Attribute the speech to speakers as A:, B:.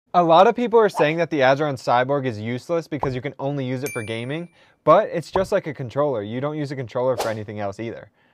A: A lot of people are saying that the Azeron Cyborg is useless because you can only use it for gaming, but it's just like a controller. You don't use a controller for anything else either.